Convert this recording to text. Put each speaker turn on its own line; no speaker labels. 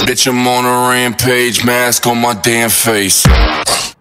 Bitch, I'm on a rampage, mask on my damn face.